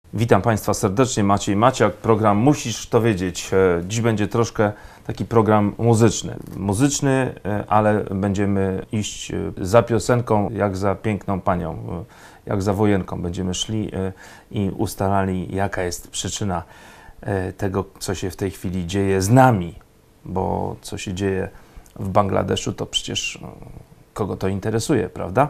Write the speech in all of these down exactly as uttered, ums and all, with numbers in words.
Witam Państwa serdecznie, Maciej Maciak, program Musisz to wiedzieć. Dziś będzie troszkę taki program muzyczny. Muzyczny, ale będziemy iść za piosenką, jak za piękną panią, jak za wojenką. Będziemy szli i ustalali, jaka jest przyczyna tego, co się w tej chwili dzieje z nami, bo co się dzieje w Bangladeszu, to przecież kogo to interesuje, prawda?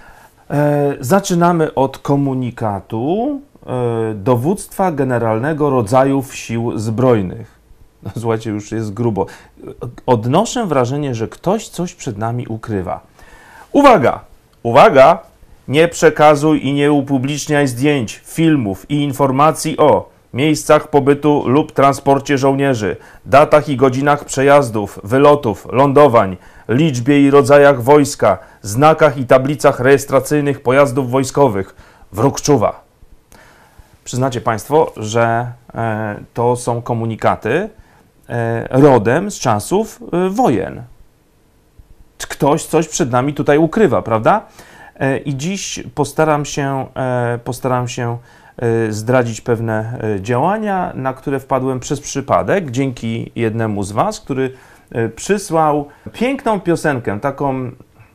Zaczynamy od komunikatu Dowództwa Generalnego Rodzajów Sił Zbrojnych. No, słuchajcie, już jest grubo. Odnoszę wrażenie, że ktoś coś przed nami ukrywa. Uwaga! Uwaga! Nie przekazuj i nie upubliczniaj zdjęć, filmów i informacji o miejscach pobytu lub transporcie żołnierzy, datach i godzinach przejazdów, wylotów, lądowań, liczbie i rodzajach wojska, znakach i tablicach rejestracyjnych pojazdów wojskowych. Wróg czuwa. Przyznacie Państwo, że e, to są komunikaty e, rodem z czasów e, wojen. Ktoś coś przed nami tutaj ukrywa, prawda? E, I dziś postaram się, e, postaram się e, zdradzić pewne e, działania, na które wpadłem przez przypadek, dzięki jednemu z Was, który e, przysłał piękną piosenkę, taką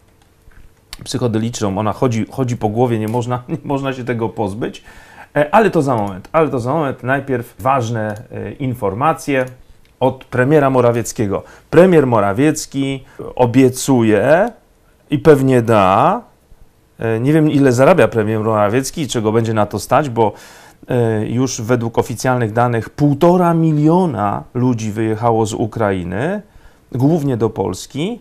psychodeliczną. Ona chodzi, chodzi po głowie, nie można, nie można się tego pozbyć. Ale to za moment, ale to za moment. Najpierw ważne e, informacje od premiera Morawieckiego. Premier Morawiecki obiecuje i pewnie da, e, nie wiem ile zarabia premier Morawiecki i czego będzie na to stać, bo e, już według oficjalnych danych półtora miliona ludzi wyjechało z Ukrainy, głównie do Polski.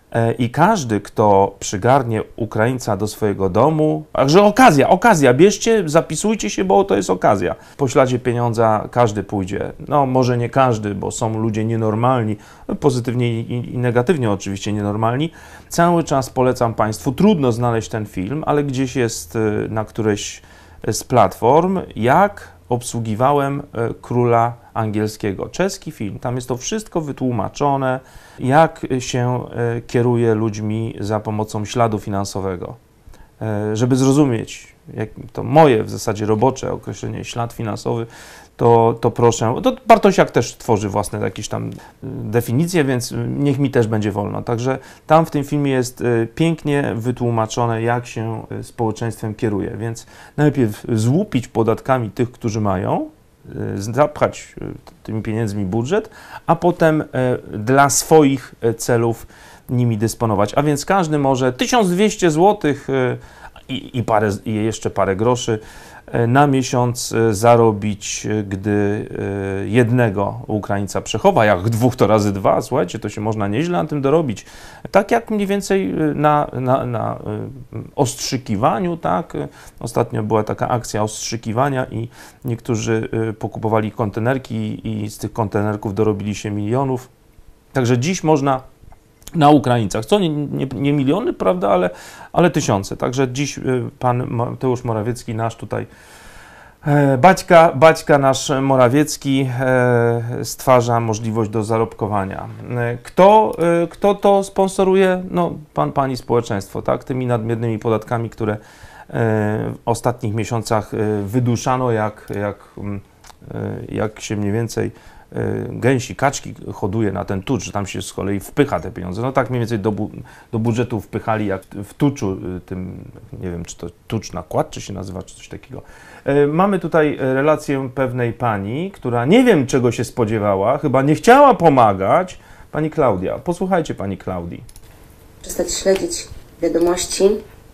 I każdy, kto przygarnie Ukraińca do swojego domu, także okazja, okazja, bierzcie, zapisujcie się, bo to jest okazja. Po śladzie pieniądza każdy pójdzie. No może nie każdy, bo są ludzie nienormalni, pozytywnie i negatywnie oczywiście nienormalni. Cały czas polecam Państwu, trudno znaleźć ten film, ale gdzieś jest na którejś z platform, jak obsługiwałem króla angielskiego. Czeski film, tam jest to wszystko wytłumaczone, jak się kieruje ludźmi za pomocą śladu finansowego. Żeby zrozumieć, jak to moje w zasadzie robocze określenie ślad finansowy, to, to proszę, to Bartosiak też tworzy własne jakieś tam definicje, więc niech mi też będzie wolno. Także tam w tym filmie jest pięknie wytłumaczone, jak się społeczeństwem kieruje, więc najpierw złupić podatkami tych, którzy mają, zapchać tymi pieniędzmi budżet, a potem dla swoich celów nimi dysponować. A więc każdy może tysiąc dwieście złotych i, i, parę, i jeszcze parę groszy na miesiąc zarobić, gdy jednego Ukraińca przechowa, jak dwóch to razy dwa, słuchajcie, to się można nieźle na tym dorobić. Tak jak mniej więcej na, na, na ostrzykiwaniu, tak? Ostatnio była taka akcja ostrzykiwania i niektórzy pokupowali kontenerki i z tych kontenerków dorobili się milionów. Także dziś można na Ukraińcach, co nie, nie, nie miliony, prawda, ale, ale tysiące. Także dziś pan Mateusz Morawiecki, nasz tutaj e, baćka, baćka nasz Morawiecki e, stwarza możliwość do zarobkowania. E, kto, e, kto to sponsoruje? No, pan, pani społeczeństwo, tak, tymi nadmiernymi podatkami, które e, w ostatnich miesiącach e, wyduszano, jak, jak, e, jak się mniej więcej gęsi, kaczki hoduje na ten tucz, że tam się z kolei wpycha te pieniądze. No tak mniej więcej do, bu do budżetu wpychali jak w tuczu, tym, nie wiem, czy to tucz nakład, czy się nazywa, czy coś takiego. Mamy tutaj relację pewnej pani, która nie wiem czego się spodziewała, chyba nie chciała pomagać. Pani Klaudia, posłuchajcie pani Klaudii. Przestać śledzić wiadomości.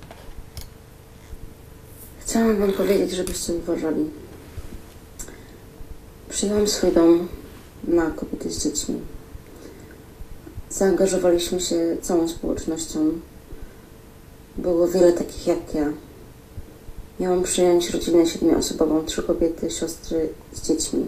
Chciałam wam powiedzieć, żebyście uważali. Przyjęłam swój dom na kobiety z dziećmi. Zaangażowaliśmy się całą społecznością. Było wiele takich jak ja. Miałam przyjąć rodzinę siedmioosobową, trzy kobiety, siostry z dziećmi.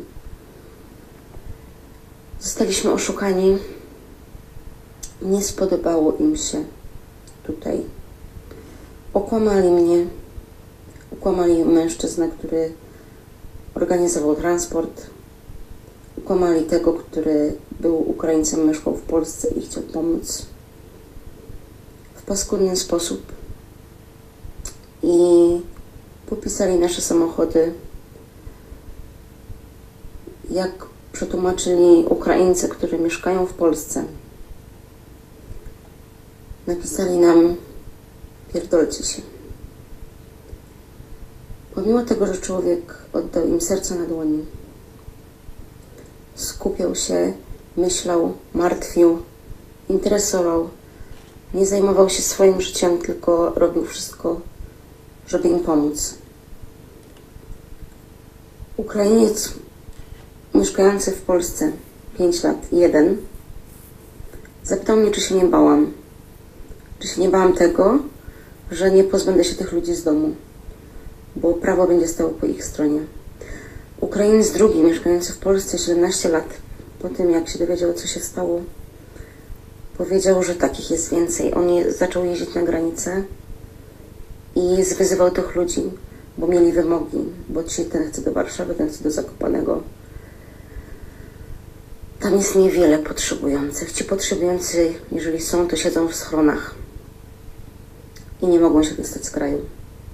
Zostaliśmy oszukani. Nie spodobało im się tutaj. Okłamali mnie. Okłamali mężczyznę, który organizował transport. Ukłamali tego, który był Ukraińcem, mieszkał w Polsce i chciał pomóc w paskudny sposób. I popisali nasze samochody jak przetłumaczyli Ukraińcy, którzy mieszkają w Polsce. Napisali nam: pierdolcie się. Pomimo tego, że człowiek oddał im serce na dłoni, skupiał się, myślał, martwił, interesował, nie zajmował się swoim życiem, tylko robił wszystko, żeby im pomóc. Ukrainiec mieszkający w Polsce pięć lat, jeden, zapytał mnie, czy się nie bałam. Czy się nie bałam tego, że nie pozbędę się tych ludzi z domu, bo prawo będzie stało po ich stronie. Ukrainiec drugi, mieszkający w Polsce siedemnaście lat, po tym jak się dowiedział, co się stało, powiedział, że takich jest więcej. On je, zaczął jeździć na granicę i zwyzywał tych ludzi, bo mieli wymogi, bo ci, ten chce do Warszawy, ten chce do Zakopanego. Tam jest niewiele potrzebujących. Ci potrzebujący, jeżeli są, to siedzą w schronach i nie mogą się dostać z kraju.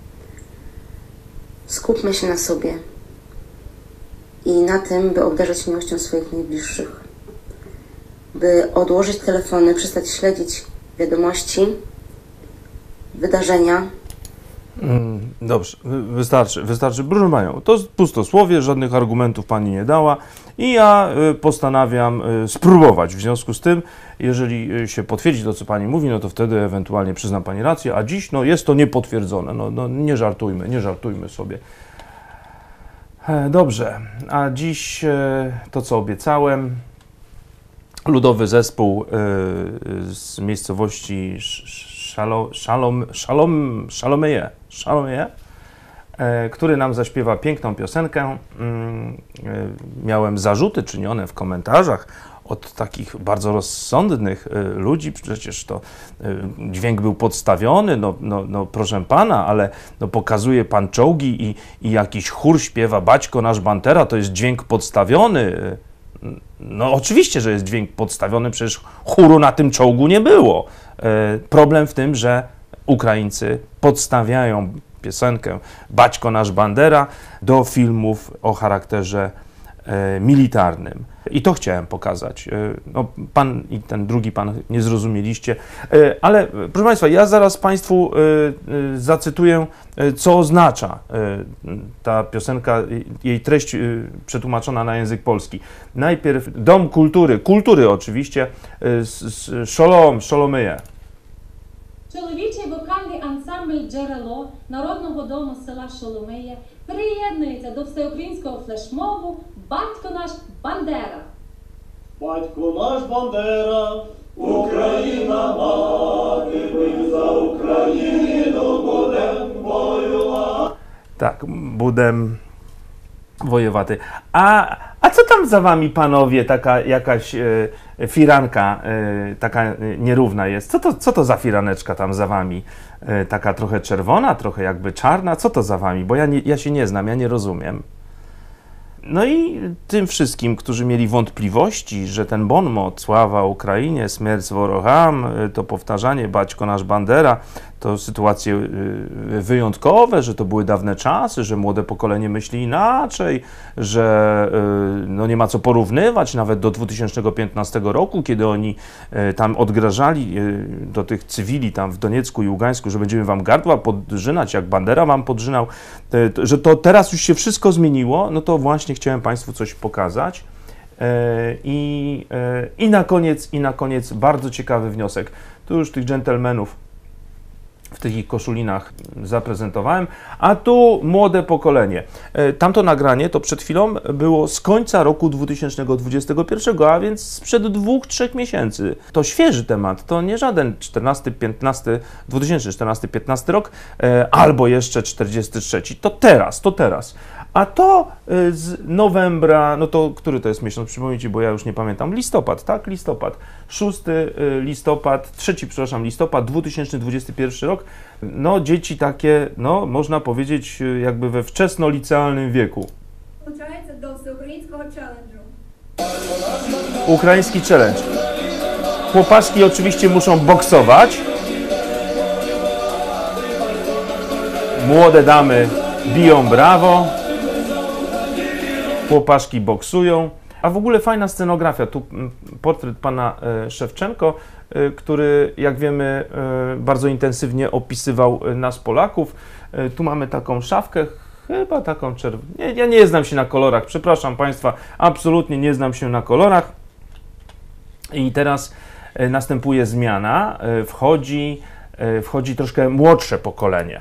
Skupmy się na sobie i na tym, by obdarzać miłością swoich najbliższych, by odłożyć telefony, przestać śledzić wiadomości, wydarzenia. Mm, dobrze, wystarczy, wystarczy. Proszę Panią, to pustosłowie, żadnych argumentów Pani nie dała i ja postanawiam spróbować. W związku z tym, jeżeli się potwierdzi to, co Pani mówi, no to wtedy ewentualnie przyznam Pani rację, a dziś no, jest to niepotwierdzone. No, no, nie żartujmy, nie żartujmy sobie. Dobrze, a dziś to, co obiecałem, ludowy zespół z miejscowości Szalom, Szalom, Szalom, Szalomeje, Szalomeje, który nam zaśpiewa piękną piosenkę. Miałem zarzuty czynione w komentarzach od takich bardzo rozsądnych ludzi, przecież to dźwięk był podstawiony, no, no, no proszę Pana, ale no, pokazuje Pan czołgi i, i jakiś chór śpiewa Baćko nasz Bandera, to jest dźwięk podstawiony. No oczywiście, że jest dźwięk podstawiony, przecież chóru na tym czołgu nie było. Problem w tym, że Ukraińcy podstawiają piosenkę Baćko nasz Bandera do filmów o charakterze militarnym. I to chciałem pokazać. No, pan i ten drugi pan nie zrozumieliście, ale proszę Państwa, ja zaraz Państwu zacytuję, co oznacza ta piosenka, jej treść przetłumaczona na język polski. Najpierw Dom Kultury, kultury oczywiście, Szolom, Szolomyje. Чоловічий вокальний ансамбль «Джерело» Народного дому села Шоломиє приєднується до всеукраїнського флешмобу «Батько наш Бандера». Батько наш Бандера, Україна мати, ми за Україну будем воювати. Tak, budem wojowaty. A, a co tam za wami, panowie, taka jakaś e, firanka e, taka e, nierówna jest? Co to, co to za firaneczka tam za wami? E, taka trochę czerwona, trochę jakby czarna? Co to za wami? Bo ja, nie, ja się nie znam, ja nie rozumiem. No i tym wszystkim, którzy mieli wątpliwości, że ten bon mot sława Ukrainie, śmierć worogam, to powtarzanie Baćko nasz Bandera, to sytuacje wyjątkowe, że to były dawne czasy, że młode pokolenie myśli inaczej, że no nie ma co porównywać nawet do dwa tysiące piętnastego roku, kiedy oni tam odgrażali do tych cywili tam w Doniecku i Ługańsku, że będziemy wam gardła podrzynać, jak Bandera wam podrzynał, że to teraz już się wszystko zmieniło, no to właśnie chciałem Państwu coś pokazać. I, i, na koniec, I na koniec bardzo ciekawy wniosek. Tu już tych dżentelmenów w tych ich koszulinach zaprezentowałem, a tu młode pokolenie. Tamto nagranie to przed chwilą było z końca roku dwa tysiące dwudziestego pierwszego, a więc sprzed dwóch, trzech miesięcy. To świeży temat, to nie żaden czternasty, piętnasty, dwa tysiące czternasty, piętnasty rok, albo jeszcze czterdziesty trzeci. To teraz, to teraz. A to z novembra, no to który to jest miesiąc, przypomnijcie, bo ja już nie pamiętam, listopad, tak? Listopad. szósty listopad, trzeci, przepraszam, listopad, dwa tysiące dwudziesty pierwszy rok. No dzieci takie, no można powiedzieć jakby we wczesnolicealnym wieku. Долучається до всеукраїнського челенджу. Ukraiński challenge. Chłopaczki oczywiście muszą boksować. Młode damy biją brawo. chłopaszki boksują. A w ogóle fajna scenografia. Tu portret pana Szewczenko, który, jak wiemy, bardzo intensywnie opisywał nas Polaków. Tu mamy taką szafkę, chyba taką czerwoną. Nie, ja nie znam się na kolorach, przepraszam Państwa, absolutnie nie znam się na kolorach. I teraz następuje zmiana, wchodzi, wchodzi troszkę młodsze pokolenie.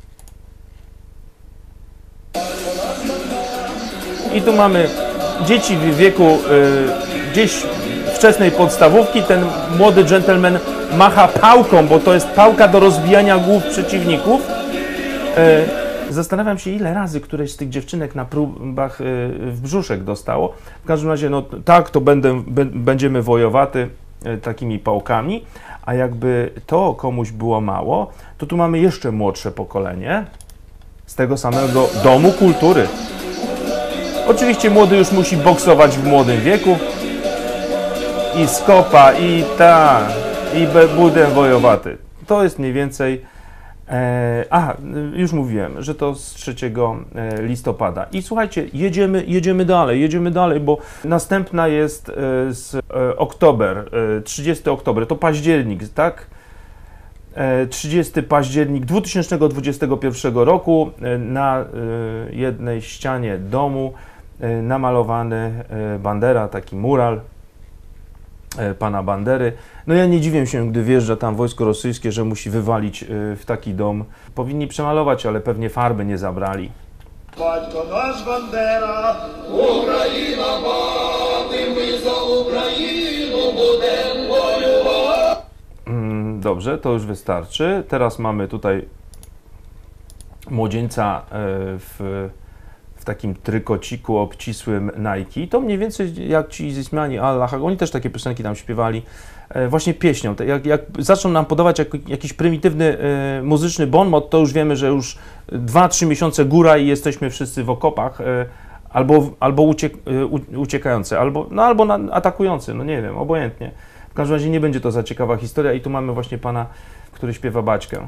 I tu mamy dzieci w wieku y, gdzieś wczesnej podstawówki. Ten młody dżentelmen macha pałką, bo to jest pałka do rozbijania głów przeciwników. Y, zastanawiam się, ile razy któreś z tych dziewczynek na próbach y, w brzuszek dostało. W każdym razie, no tak, to będę, b, będziemy wojowaty y, takimi pałkami. A jakby to komuś było mało, to tu mamy jeszcze młodsze pokolenie z tego samego Domu Kultury. Oczywiście młody już musi boksować w młodym wieku. I skopa, i ta, i budę wojowaty. To jest mniej więcej... E, aha, już mówiłem, że to z trzeciego listopada. I słuchajcie, jedziemy, jedziemy dalej, jedziemy dalej, bo następna jest e, z e, oktober, e, trzydziesty oktober, to październik, tak? E, trzydziesty październik dwa tysiące dwudziestego pierwszego roku e, na e, jednej ścianie domu e, namalowany e, Bandera, taki mural e, pana Bandery. No ja nie dziwię się, gdy wjeżdża tam wojsko rosyjskie, że musi wywalić e, w taki dom. Powinni przemalować, ale pewnie farby nie zabrali. Батько наш Бандера, Україна мати, ми за Україну будем воювати. Dobrze, to już wystarczy. Teraz mamy tutaj młodzieńca w, w takim trykociku obcisłym Nike. To mniej więcej jak ci z Ismani Allah, oni też takie piosenki tam śpiewali właśnie pieśnią. Jak, jak zaczną nam podawać jak, jakiś prymitywny e, muzyczny bonmot, to już wiemy, że już dwa trzy miesiące góra i jesteśmy wszyscy w okopach, e, albo, albo uciek, e, uciekający, albo, no, albo na, atakujący, no nie wiem, obojętnie. W każdym razie nie będzie to za ciekawa historia i tu mamy właśnie pana, który śpiewa baćkę.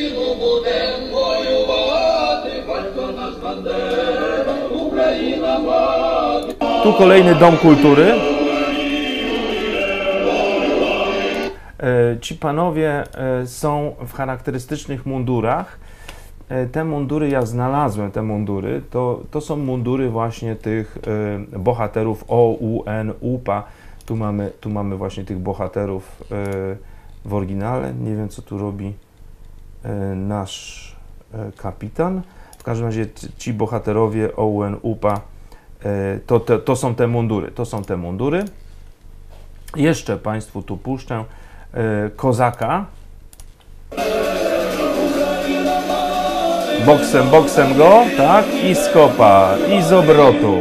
Tu kolejny Dom Kultury. Ci panowie są w charakterystycznych mundurach. Te mundury ja znalazłem, te mundury. To, to są mundury właśnie tych bohaterów O U N U P A. Tu mamy, tu mamy właśnie tych bohaterów w oryginale. Nie wiem, co tu robi nasz kapitan. W każdym razie ci bohaterowie O U N U P A to, to, to są te mundury. To są te mundury. Jeszcze Państwu tu puszczę kozaka. Boksem, boksem go, tak? I skopa, i z obrotu.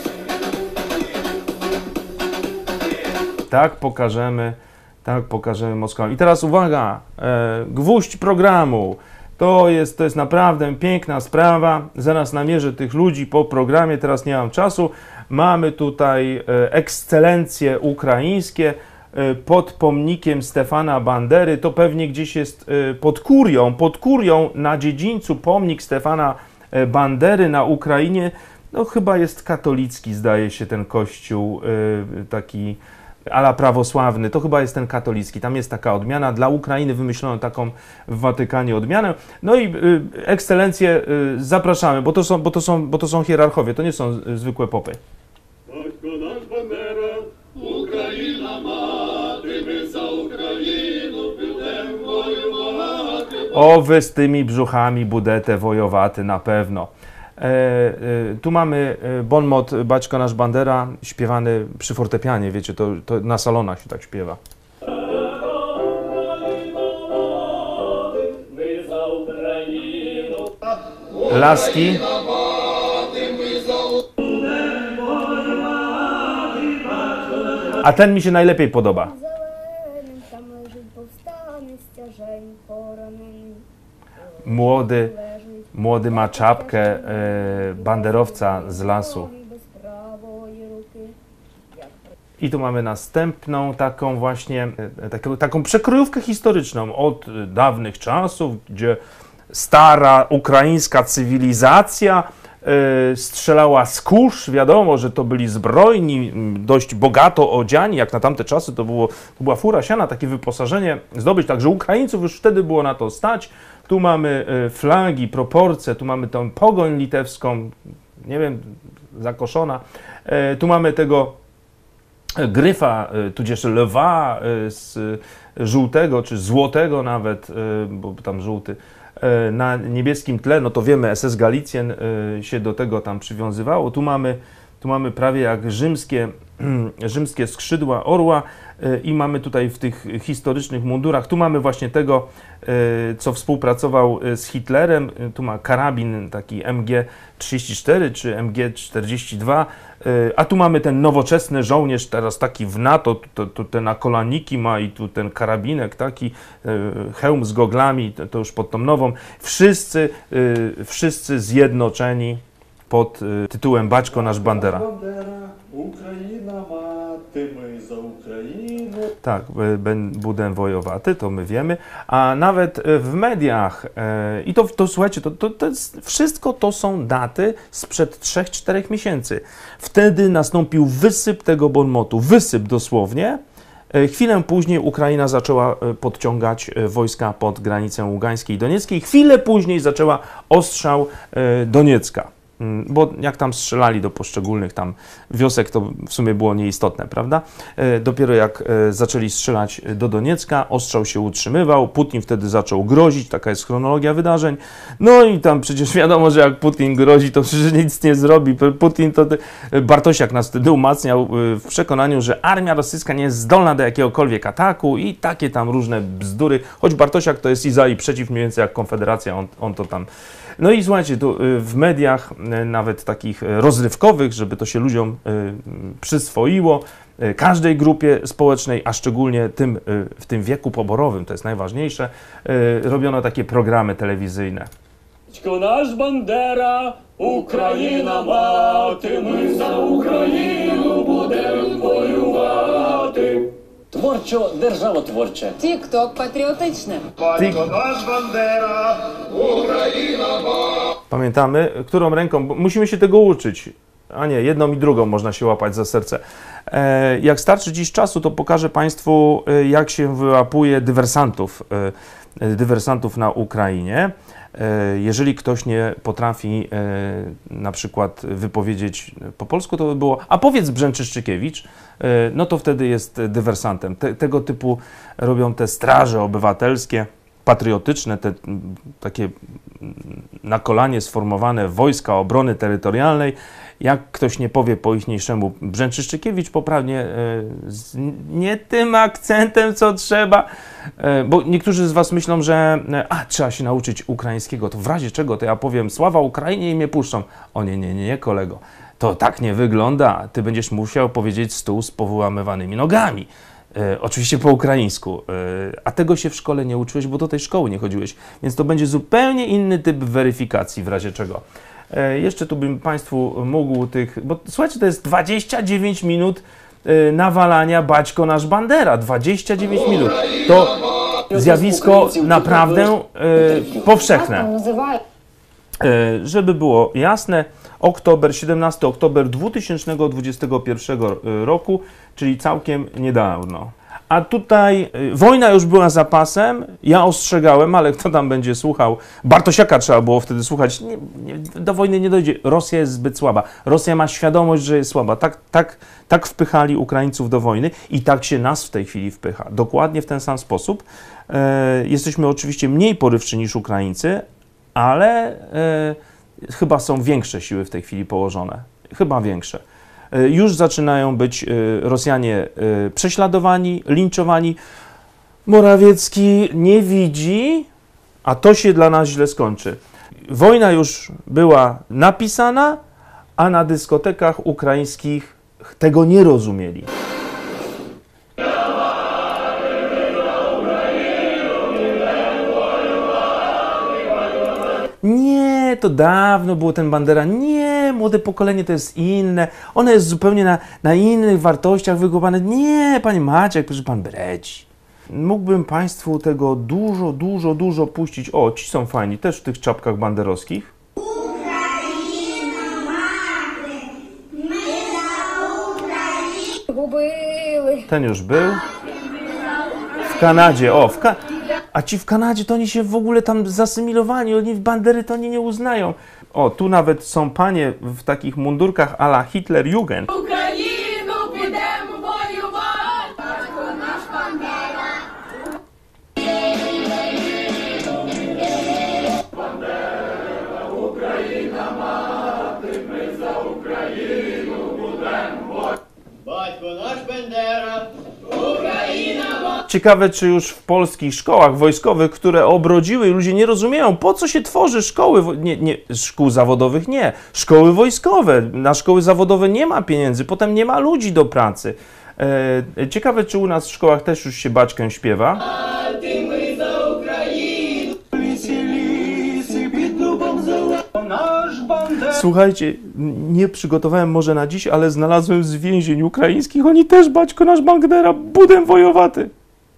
Tak pokażemy, tak pokażemy Moskwę. I teraz uwaga, e, gwóźdź programu. To jest, to jest naprawdę piękna sprawa. Zaraz namierzę tych ludzi po programie, teraz nie mam czasu. Mamy tutaj e, ekscelencje ukraińskie e, pod pomnikiem Stefana Bandery. To pewnie gdzieś jest e, pod Kurią, pod Kurią na dziedzińcu pomnik Stefana e, Bandery na Ukrainie. No chyba jest katolicki, zdaje się, ten kościół e, taki ala prawosławny, to chyba jest ten katolicki, tam jest taka odmiana, dla Ukrainy wymyślono taką w Watykanie odmianę. No i y, ekscelencje y, zapraszamy, bo to, są, bo, to są, bo to są hierarchowie, to nie są y, zwykłe popy. O, wy z tymi brzuchami budete wojowaty na pewno. E, e, tu mamy bon mot Baćko nasz Bandera, śpiewany przy fortepianie, wiecie, to, to na salonach się tak śpiewa. Laski. A ten mi się najlepiej podoba. Młody. Młody ma czapkę e, banderowca z lasu. I tu mamy następną taką właśnie, e, taką, taką przekrojówkę historyczną od dawnych czasów, gdzie stara ukraińska cywilizacja strzelała z kusz, wiadomo, że to byli zbrojni, dość bogato odziani, jak na tamte czasy to, było, to była fura siana, takie wyposażenie zdobyć, także Ukraińców już wtedy było na to stać. Tu mamy flagi, proporcje, tu mamy tą pogoń litewską, nie wiem, zakoszona, tu mamy tego gryfa, tudzież lwa z żółtego, czy złotego nawet, bo tam żółty, na niebieskim tle, no to wiemy, S S Galicjen się do tego tam przywiązywało. Tu mamy, tu mamy prawie jak rzymskie, rzymskie skrzydła orła i mamy tutaj w tych historycznych mundurach, tu mamy właśnie tego, co współpracował z Hitlerem, tu ma karabin taki M G trzydzieści cztery czy M G czterdzieści dwa, a tu mamy ten nowoczesny żołnierz, teraz taki w NATO, tu, tu te nakolaniki ma i tu ten karabinek taki, hełm z goglami, to, to już pod tą nową. Wszyscy, wszyscy zjednoczeni pod tytułem Baćko nasz Bandera. Ukraina maty, my za Ukrainę. Tak, będę wojowaty, to my wiemy, a nawet w mediach, i to, to słuchajcie, to, to, to jest, wszystko to są daty sprzed trzech czterech miesięcy. Wtedy nastąpił wysyp tego bonmotu, wysyp dosłownie. Chwilę później Ukraina zaczęła podciągać wojska pod granicę ługańskiej i donieckiej. Chwilę później zaczęła ostrzał Doniecka. Bo jak tam strzelali do poszczególnych tam wiosek, to w sumie było nieistotne, prawda? Dopiero jak zaczęli strzelać do Doniecka, ostrzał się utrzymywał, Putin wtedy zaczął grozić, taka jest chronologia wydarzeń. No i tam przecież wiadomo, że jak Putin grozi, to przecież nic nie zrobi. Putin to... Bartosiak nas wtedy umacniał w przekonaniu, że armia rosyjska nie jest zdolna do jakiegokolwiek ataku i takie tam różne bzdury. Choć Bartosiak to jest i za i przeciw, mniej więcej jak Konfederacja, on, on to tam... No i słuchajcie, tu w mediach, nawet takich rozrywkowych, żeby to się ludziom przyswoiło, każdej grupie społecznej, a szczególnie tym, w tym wieku poborowym, to jest najważniejsze, robiono takie programy telewizyjne. Батько наш Бандера, Україна мати, ми за Україну будем воювати. Творчо державотворче. Тік-ток патріотичне. Батько наш Бандера, Україна мати. Pamiętamy, którą ręką, bo musimy się tego uczyć, a nie, jedną i drugą można się łapać za serce. E, jak starczy dziś czasu, to pokażę Państwu, jak się wyłapuje dywersantów, e, dywersantów na Ukrainie. Jeżeli ktoś nie potrafi e, na przykład wypowiedzieć po polsku, to by było, a powiedz Brzęczyszczykiewicz, e, no to wtedy jest dywersantem. Te, tego typu robią te straże obywatelskie, patriotyczne, te takie na kolanie sformowane wojska obrony terytorialnej. Jak ktoś nie powie po ichniejszemu Brzęczyszczykiewicz poprawnie, e, z nie tym akcentem, co trzeba, e, bo niektórzy z Was myślą, że e, a, trzeba się nauczyć ukraińskiego, to w razie czego to ja powiem sława Ukrainie i mnie puszczą. O nie, nie, nie, nie, kolego, to tak nie wygląda. Ty będziesz musiał powiedzieć stół z powyłamywanymi nogami. E, oczywiście po ukraińsku, e, a tego się w szkole nie uczyłeś, bo do tej szkoły nie chodziłeś, więc to będzie zupełnie inny typ weryfikacji w razie czego. E, jeszcze tu bym Państwu mógł tych, bo słuchajcie, to jest dwadzieścia dziewięć minut e, nawalania Baćko nasz Bandera, dwadzieścia dziewięć minut. To zjawisko naprawdę e, powszechne. E, żeby było jasne, oktober, siedemnastego oktober dwa tysiące dwudziestego pierwszego roku, czyli całkiem niedawno. A tutaj y, wojna już była zapasem, ja ostrzegałem, ale kto tam będzie słuchał? Bartosiaka trzeba było wtedy słuchać. Nie, nie, do wojny nie dojdzie. Rosja jest zbyt słaba. Rosja ma świadomość, że jest słaba. Tak, tak, tak wpychali Ukraińców do wojny i tak się nas w tej chwili wpycha. Dokładnie w ten sam sposób. E, jesteśmy oczywiście mniej porywczy niż Ukraińcy, ale e, chyba są większe siły w tej chwili położone. Chyba większe. Już zaczynają być Rosjanie prześladowani, linczowani. Morawiecki nie widzi, a to się dla nas źle skończy. Wojna już była napisana, a na dyskotekach ukraińskich tego nie rozumieli. Nie, to dawno było ten Bandera. Nie, młode pokolenie to jest inne. Ono jest zupełnie na, na innych wartościach wykopane. Nie, panie Maciek, proszę pan breci. Mógłbym Państwu tego dużo, dużo, dużo puścić. O, ci są fajni, też w tych czapkach banderowskich. Україна Ten już był. W Kanadzie, o, w Ka a ci w Kanadzie to oni się w ogóle tam zasymilowani, oni w bandery to oni nie uznają. O, tu nawet są panie w takich mundurkach a la Hitlerjugend. Україну підемо воювати, батько наш Бандера. Бандера, Україна мати, ми за Україну будемо. Батько наш Бандера, Україна мати. Ciekawe, czy już w polskich szkołach wojskowych, które obrodziły, ludzie nie rozumieją, po co się tworzy szkoły, nie, nie, szkół zawodowych nie, szkoły wojskowe, na szkoły zawodowe nie ma pieniędzy, potem nie ma ludzi do pracy. E, ciekawe, czy u nas w szkołach też już się baćkę śpiewa. Мати, ми за Україну. Лісі, лісі, під дубом зеленим. Наш Бандера. Słuchajcie, nie przygotowałem może na dziś, ale znalazłem z więzień ukraińskich, oni też baćko nasz Bandera, budem wojowaty.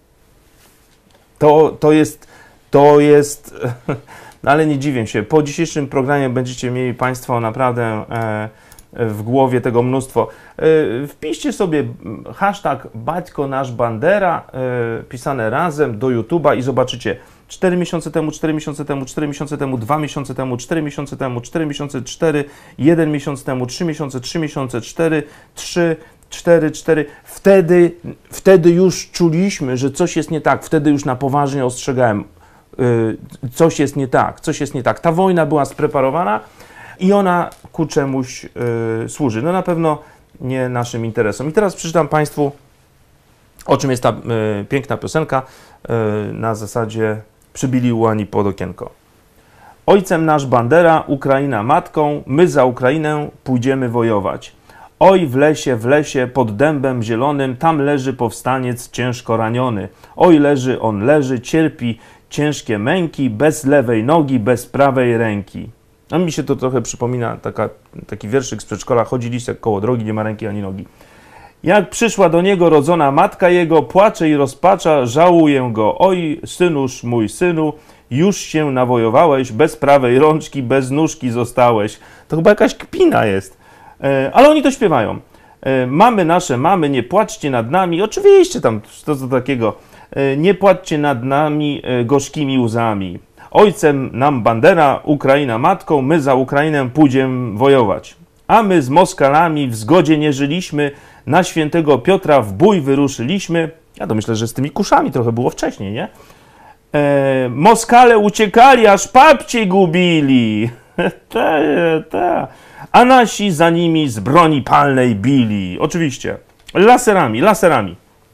To, to jest, to jest, ale nie dziwię się, po dzisiejszym programie będziecie mieli Państwo naprawdę e, w głowie tego mnóstwo. E, wpiszcie sobie hashtag baćko nasz Bandera, e, pisane razem do YouTube'a i zobaczycie cztery miesiące temu, cztery miesiące temu, cztery miesiące temu, dwa miesiące temu, cztery miesiące temu, cztery miesiące, cztery, jeden miesiąc temu, trzy miesiące, trzy miesiące, cztery, trzy, cztery, cztery. Wtedy, wtedy już czuliśmy, że coś jest nie tak. Wtedy już na poważnie ostrzegałem, yy, coś jest nie tak, coś jest nie tak. Ta wojna była spreparowana i ona ku czemuś yy, służy. No na pewno nie naszym interesom. I teraz przeczytam Państwu, o czym jest ta yy, piękna piosenka yy, na zasadzie przybili łani pod okienko. Ojcem nasz Bandera, Ukraina matką, my za Ukrainę pójdziemy wojować. Oj, w lesie, w lesie, pod dębem zielonym, tam leży powstaniec ciężko raniony. Oj, leży, on leży, cierpi ciężkie męki, bez lewej nogi, bez prawej ręki. No mi się to trochę przypomina taka, taki wierszyk z przedszkola, chodzi lisek koło drogi, nie ma ręki ani nogi. Jak przyszła do niego rodzona matka jego, płacze i rozpacza, żałuję go. Oj, synusz mój synu, już się nawojowałeś, bez prawej rączki, bez nóżki zostałeś. To chyba jakaś kpina jest. Ale oni to śpiewają. Mamy nasze mamy, nie płaczcie nad nami. Oczywiście tam to co takiego. Nie płaczcie nad nami gorzkimi łzami. Ojcem nam Bandera, Ukraina matką, my za Ukrainę pójdziemy wojować. A my z Moskalami w zgodzie nie żyliśmy, na świętego Piotra w bój wyruszyliśmy. Ja to myślę, że z tymi kuszami trochę było wcześniej, nie? E, Moskale uciekali, aż papcie gubili. ta, ta. A nasi za nimi z broni palnej bili. Oczywiście. Laserami, laserami.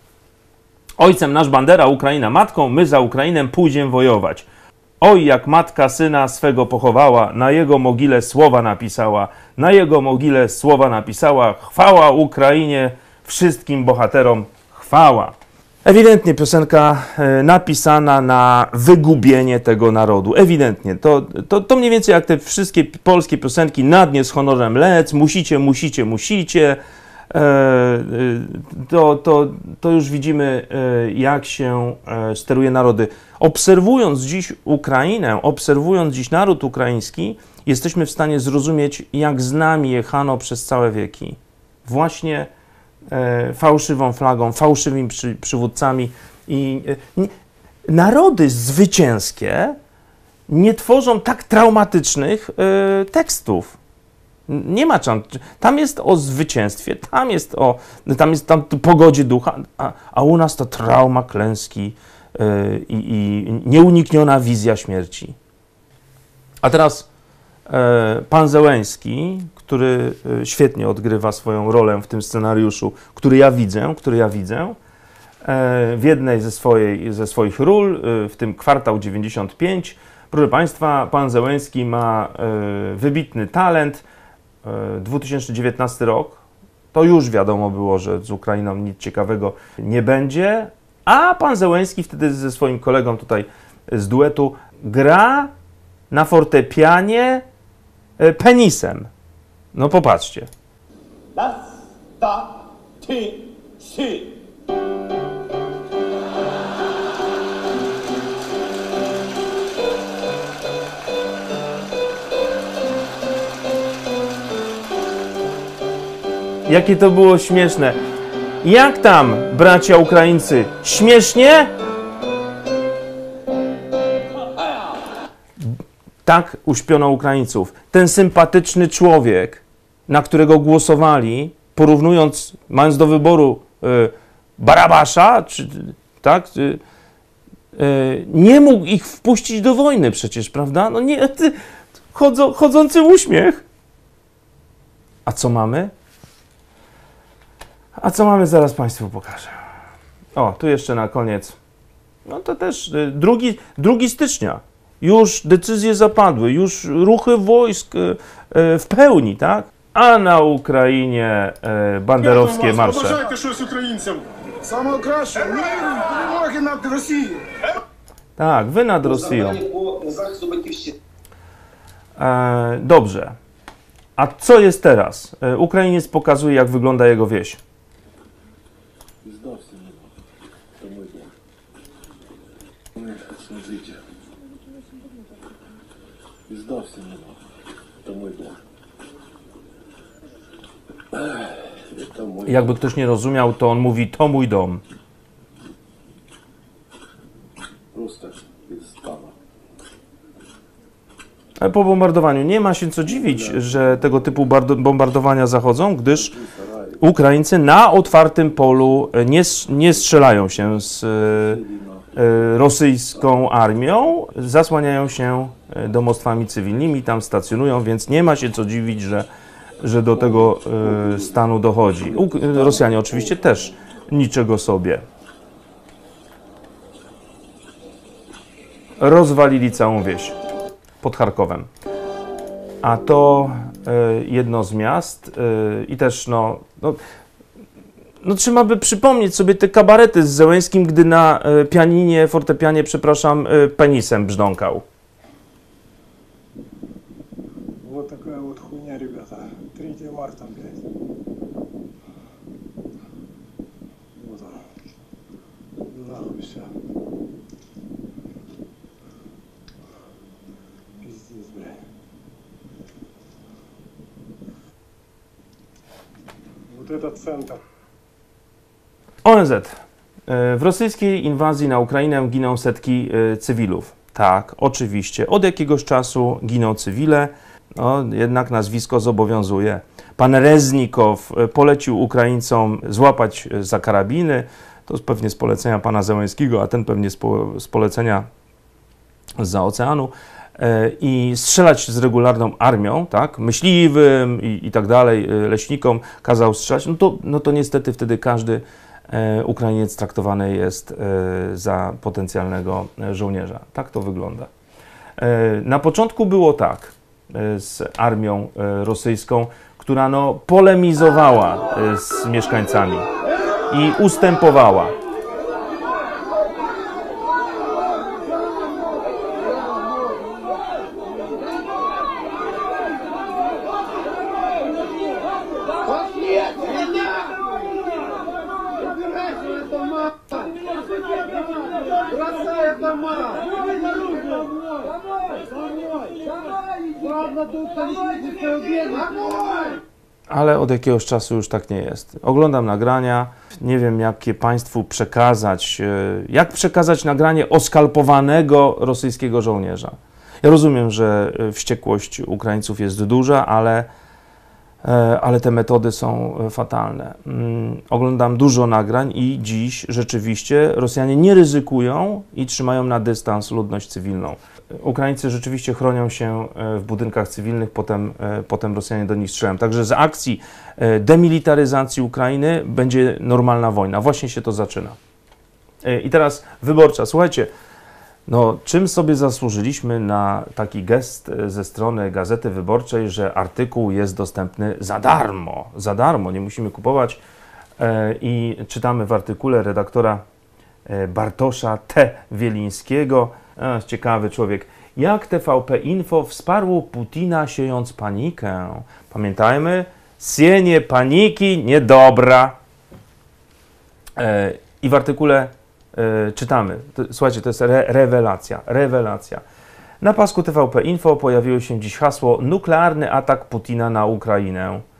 Ojcem nasz Bandera, Ukraina matką, my za Ukrainę pójdziemy wojować. Oj, jak matka syna swego pochowała, na jego mogile słowa napisała, na jego mogile słowa napisała, chwała Ukrainie, wszystkim bohaterom chwała. Ewidentnie piosenka e, napisana na wygubienie tego narodu. Ewidentnie. To, to, to mniej więcej jak te wszystkie polskie piosenki na dnie z honorem lec, musicie, musicie, musicie. E, e, to, to, to już widzimy, e, jak się e, steruje narody. Obserwując dziś Ukrainę, obserwując dziś naród ukraiński, jesteśmy w stanie zrozumieć, jak z nami jechano przez całe wieki. Właśnie e, fałszywą flagą, fałszywymi przy, przywódcami. I e, nie, narody zwycięskie nie tworzą tak traumatycznych e, tekstów. Nie ma czym. Tam jest o zwycięstwie, tam jest o tam jest tam pogodzie ducha, a, a u nas to trauma, klęski yy, i nieunikniona wizja śmierci. A teraz yy, pan Zełenski, który yy, świetnie odgrywa swoją rolę w tym scenariuszu, który ja widzę, który ja widzę, yy, w jednej ze, swojej, ze swoich ról, yy, w tym Kwartał dziewięćdziesiąt pięć. Proszę Państwa, pan Zełenski ma yy, wybitny talent. dwa tysiące dziewiętnasty rok, to już wiadomo było, że z Ukrainą nic ciekawego nie będzie, a pan Zełenski wtedy ze swoim kolegą tutaj z duetu gra na fortepianie penisem. No popatrzcie. Raz, dwa, trzy, trzy. Jakie to było śmieszne. Jak tam, bracia Ukraińcy? Śmiesznie? Tak uśpiono Ukraińców. Ten sympatyczny człowiek, na którego głosowali, porównując, mając do wyboru y, Barabasza, czy, tak, y, y, nie mógł ich wpuścić do wojny przecież, prawda? No nie, ty, chodzo, chodzący uśmiech. A co mamy? A co mamy, zaraz Państwu pokażę. O, tu jeszcze na koniec. No to też y, drugi, drugi stycznia. Już decyzje zapadły, już ruchy wojsk y, y, w pełni, tak? A na Ukrainie y, banderowskie marsze. Побажайте щось українцям. Самого кращого миру, перемоги над Росією. Tak, wy nad Rosją. E, dobrze. A co jest teraz? E, Ukrainiec pokazuje, jak wygląda jego wieś. Jakby ktoś nie rozumiał, to on mówi, to mój dom. Ale po bombardowaniu nie ma się co dziwić, że tego typu bombardowania zachodzą, gdyż Ukraińcy na otwartym polu nie, nie strzelają się z y, rosyjską armią, zasłaniają się domostwami cywilnymi, tam stacjonują, więc nie ma się co dziwić, że, że do tego y, stanu dochodzi. U, Rosjanie oczywiście też niczego sobie. Rozwalili całą wieś pod Charkowem. A to y, jedno z miast y, i też no, no, no trzeba by przypomnieć sobie te kabarety z Zełenskim, gdy na y, pianinie, fortepianie, przepraszam, y, penisem brzdąkał. Вот такая вот хуйня, ребята. третьего марта, блядь. Вот он. Нахуй все. Пиздец, блядь. Вот это центр. O N Z. W rosyjskiej inwazji na Ukrainę giną setki cywilów. Tak, oczywiście. Od jakiegoś czasu giną cywile, no, jednak nazwisko zobowiązuje. Pan Reznikow polecił Ukraińcom złapać za karabiny. To pewnie z polecenia pana Zełenskiego, a ten pewnie z, po, z polecenia zza oceanu. I strzelać z regularną armią, tak, myśliwym i, i tak dalej, leśnikom kazał strzelać, no to, no to niestety wtedy każdy e, Ukrainiec traktowany jest e, za potencjalnego żołnierza. Tak to wygląda. E, na początku było tak e, z armią e, rosyjską, która no, polemizowała e, z mieszkańcami i ustępowała. Ale od jakiegoś czasu już tak nie jest. Oglądam nagrania, nie wiem jakie Państwu przekazać, jak przekazać nagranie oskalpowanego rosyjskiego żołnierza. Ja rozumiem, że wściekłość Ukraińców jest duża, ale, ale te metody są fatalne. Oglądam dużo nagrań i dziś rzeczywiście Rosjanie nie ryzykują i trzymają na dystans ludność cywilną. Ukraińcy rzeczywiście chronią się w budynkach cywilnych, potem, potem Rosjanie do nich strzelają. Także z akcji demilitaryzacji Ukrainy będzie normalna wojna. Właśnie się to zaczyna. I teraz wyborcza. Słuchajcie, no, czym sobie zasłużyliśmy na taki gest ze strony Gazety Wyborczej, że artykuł jest dostępny za darmo. Za darmo, nie musimy kupować. I czytamy w artykule redaktora Bartosza T. Wielińskiego. A, ciekawy człowiek. Jak T V P Info wsparło Putina, siejąc panikę? Pamiętajmy, sienie paniki niedobra. E, I w artykule e, czytamy, to, słuchajcie, to jest re, rewelacja, rewelacja. Na pasku T V P Info pojawiło się dziś hasło nuklearny atak Putina na Ukrainę.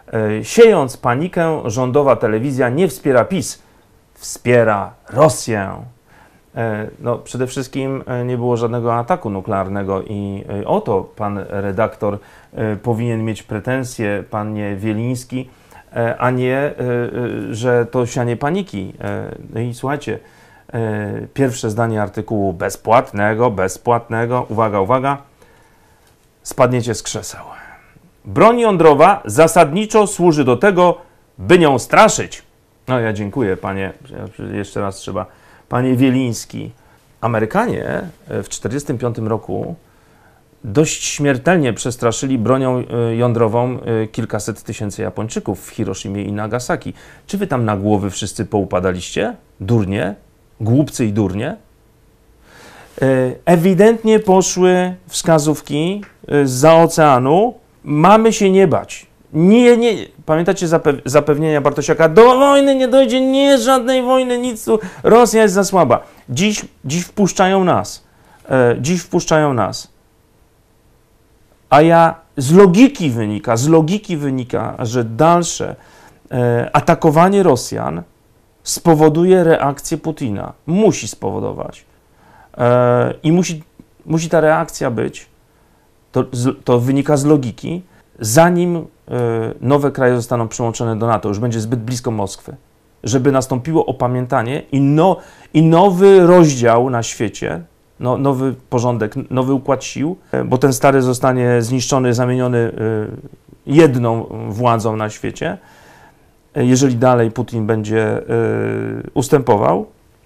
Siejąc panikę, rządowa telewizja nie wspiera PiS, wspiera Rosję. No, przede wszystkim nie było żadnego ataku nuklearnego i o to pan redaktor powinien mieć pretensje, panie Wieliński, a nie, że to sianie paniki. No i słuchajcie, pierwsze zdanie artykułu bezpłatnego, bezpłatnego, uwaga, uwaga, spadniecie z krzeseł. Broń jądrowa zasadniczo służy do tego, by nią straszyć. No ja dziękuję, panie, jeszcze raz trzeba, panie Wieliński. Amerykanie w tysiąc dziewięćset czterdziestym piątym roku dość śmiertelnie przestraszyli bronią jądrową kilkaset tysięcy Japończyków w Hiroshimie i Nagasaki. Czy wy tam na głowy wszyscy poupadaliście? Durnie? Głupcy i durnie? Ewidentnie poszły wskazówki zza oceanu. Mamy się nie bać. Nie, nie. Pamiętacie zape- zapewnienia Bartosiaka? Do wojny nie dojdzie, nie żadnej wojny, nic tu. Rosja jest za słaba. Dziś, dziś wpuszczają nas. E, dziś wpuszczają nas. A ja z logiki wynika, z logiki wynika, że dalsze e, atakowanie Rosjan spowoduje reakcję Putina. Musi spowodować. E, I musi, musi ta reakcja być, to, to wynika z logiki, zanim y, nowe kraje zostaną przyłączone do NATO, już będzie zbyt blisko Moskwy, żeby nastąpiło opamiętanie i, no, i nowy rozdział na świecie, no, nowy porządek, nowy układ sił, bo ten stary zostanie zniszczony, zamieniony y, jedną władzą na świecie, jeżeli dalej Putin będzie y, ustępował.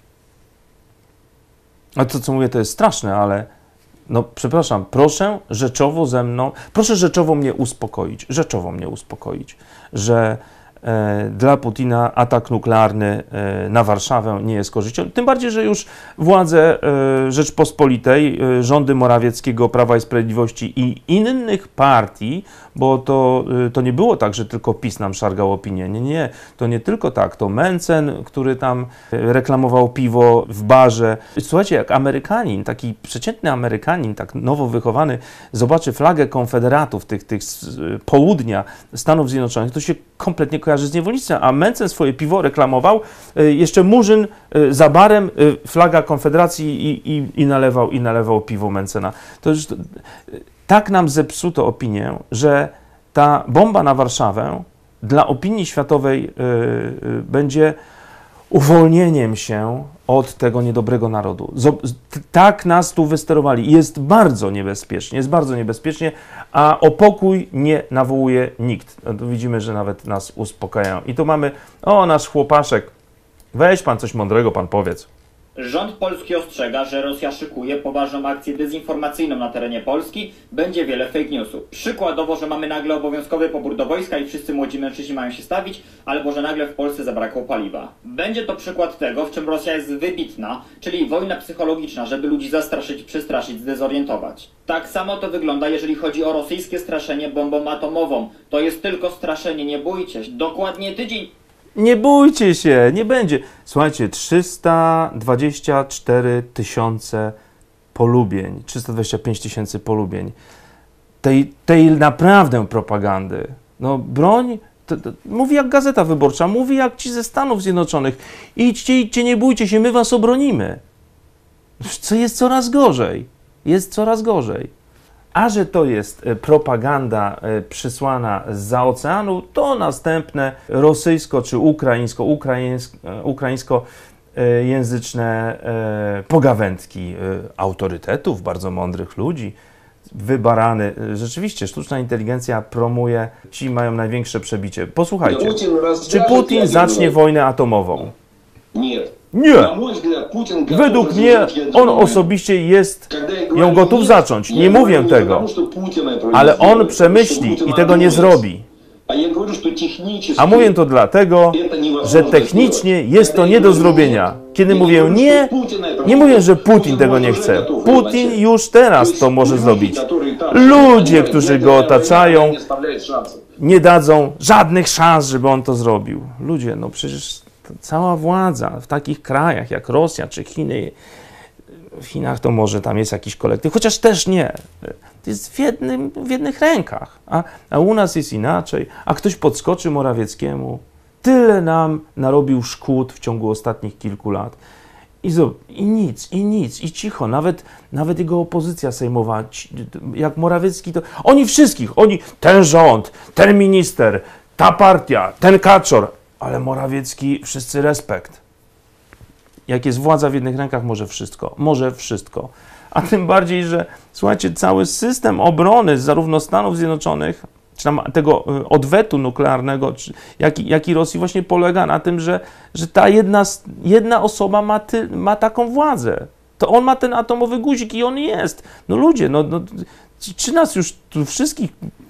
A to, co mówię, to jest straszne, ale no, przepraszam, proszę rzeczowo ze mną, proszę rzeczowo mnie uspokoić, rzeczowo mnie uspokoić, że e, dla Putina atak nuklearny e, na Warszawę nie jest korzyścią. Tym bardziej, że już władze e, Rzeczpospolitej, e, rządy Morawieckiego, Prawa i Sprawiedliwości i innych partii, bo to, e, to nie było tak, że tylko PiS nam szargał opinię. Nie, nie, to nie tylko tak. To Mencen, który tam reklamował piwo w barze. Słuchajcie, jak Amerykanin, taki przeciętny Amerykanin, tak nowo wychowany, zobaczy flagę konfederatów, tych, tych z południa Stanów Zjednoczonych, to się kompletnie kojarzy z niewolnictwem, a Mencen swoje piwo reklamował, jeszcze Murzyn za barem, flaga Konfederacji i, i, i, nalewał, i nalewał piwo Mencena. To już, to, tak nam zepsuto opinię, że ta bomba na Warszawę dla opinii światowej y, y, będzie uwolnieniem się od tego niedobrego narodu. Z, tak nas tu wysterowali. Jest bardzo niebezpiecznie, jest bardzo niebezpiecznie, a o pokój nie nawołuje nikt. No, widzimy, że nawet nas uspokajają. I tu mamy, o, nasz chłopaszek, weź pan coś mądrego, pan powiedz. Rząd polski ostrzega, że Rosja szykuje poważną akcję dezinformacyjną na terenie Polski. Będzie wiele fake newsów. Przykładowo, że mamy nagle obowiązkowy pobór do wojska i wszyscy młodzi mężczyźni mają się stawić, albo że nagle w Polsce zabrakło paliwa. Będzie to przykład tego, w czym Rosja jest wybitna, czyli wojna psychologiczna, żeby ludzi zastraszyć, przestraszyć, zdezorientować. Tak samo to wygląda, jeżeli chodzi o rosyjskie straszenie bombą atomową. To jest tylko straszenie, nie bójcie się. Dokładnie tydzień... Nie bójcie się, nie będzie. Słuchajcie, trzysta dwadzieścia cztery tysiące polubień, trzysta dwadzieścia pięć tysięcy polubień tej, tej naprawdę propagandy. No broń, to, to, mówi jak Gazeta Wyborcza, mówi jak ci ze Stanów Zjednoczonych. Idźcie, idźcie, nie bójcie się, my was obronimy. Co jest coraz gorzej, jest coraz gorzej. A że to jest propaganda przysłana zza oceanu, to następne rosyjsko czy ukraińsko, ukraińsko, ukraińskojęzyczne pogawędki autorytetów, bardzo mądrych ludzi, wybarany. Rzeczywiście, sztuczna inteligencja promuje, ci mają największe przebicie. Posłuchajcie, czy Putin zacznie wojnę atomową? Nie. Nie! Według mnie on osobiście jest ją gotów zacząć. Nie mówię tego. Ale on przemyśli i tego nie zrobi. A mówię to dlatego, że technicznie jest to nie do zrobienia. Kiedy mówię nie, nie mówię, że Putin tego nie chce. Putin już teraz to może zrobić. Ludzie, którzy go otaczają, nie dadzą żadnych szans, żeby on to zrobił. Ludzie, no przecież cała władza w takich krajach jak Rosja czy Chiny W Chinach to może tam jest jakiś kolektyw, chociaż też nie. To jest w, jednym, w jednych rękach, a, a u nas jest inaczej. A ktoś podskoczy Morawieckiemu. Tyle nam narobił szkód w ciągu ostatnich kilku lat. I, zo, I nic, i nic, i cicho. Nawet, nawet jego opozycja sejmowa, jak Morawiecki, to oni wszystkich, oni, ten rząd, ten minister, ta partia, ten kaczor, ale Morawiecki, wszyscy respekt. Jak jest władza w jednych rękach, może wszystko, może wszystko. A tym bardziej, że słuchajcie, cały system obrony zarówno Stanów Zjednoczonych, czy tam tego odwetu nuklearnego, czy, jak, jak i Rosji właśnie polega na tym, że, że ta jedna, jedna osoba ma, ty, ma taką władzę. To on ma ten atomowy guzik i on jest. No ludzie, no, no czy nas już tu wszystkich...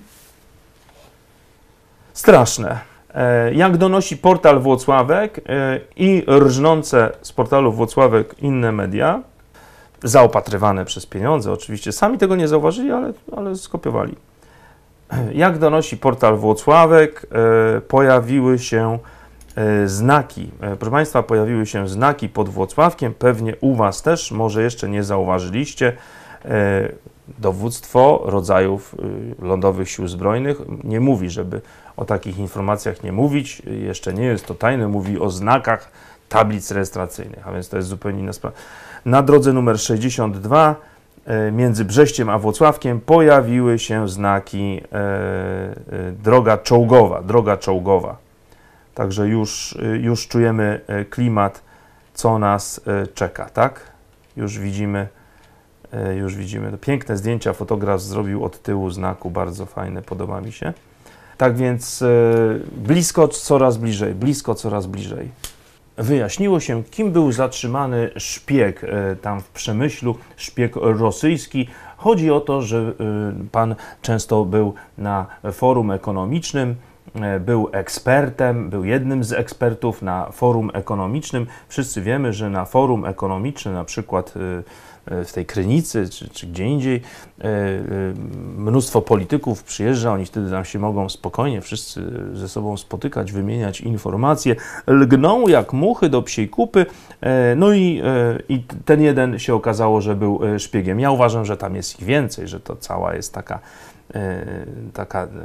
Straszne. Jak donosi portal Włocławek i rżnące z portalu Włocławek inne media, zaopatrywane przez pieniądze, oczywiście sami tego nie zauważyli, ale, ale skopiowali. Jak donosi portal Włocławek, pojawiły się znaki, proszę Państwa, pojawiły się znaki pod Włocławkiem, pewnie u Was też, może jeszcze nie zauważyliście. Dowództwo rodzajów lądowych sił zbrojnych nie mówi, żeby o takich informacjach nie mówić, jeszcze nie jest to tajne, mówi o znakach tablic rejestracyjnych, a więc to jest zupełnie inna sprawa. Na drodze numer sześćdziesiąt dwa między Brześciem a Włocławkiem pojawiły się znaki e, e, droga czołgowa, droga czołgowa. Także już, już czujemy klimat, co nas czeka, tak? Już widzimy, już widzimy. To piękne zdjęcia fotograf zrobił od tyłu znaku, bardzo fajne, podoba mi się. Tak więc e, blisko, coraz bliżej, blisko, coraz bliżej. Wyjaśniło się, kim był zatrzymany szpieg e, tam w Przemyślu, szpieg rosyjski. Chodzi o to, że e, pan często był na forum ekonomicznym, e, był ekspertem, był jednym z ekspertów na forum ekonomicznym. Wszyscy wiemy, że na forum ekonomicznym, na przykład e, w tej Krynicy, czy, czy gdzie indziej, e, e, mnóstwo polityków przyjeżdża, oni wtedy tam się mogą spokojnie wszyscy ze sobą spotykać, wymieniać informacje, lgną jak muchy do psiej kupy, e, no i, e, i ten jeden się okazało, że był szpiegiem. Ja uważam, że tam jest ich więcej, że to cała jest taka, e, taka e,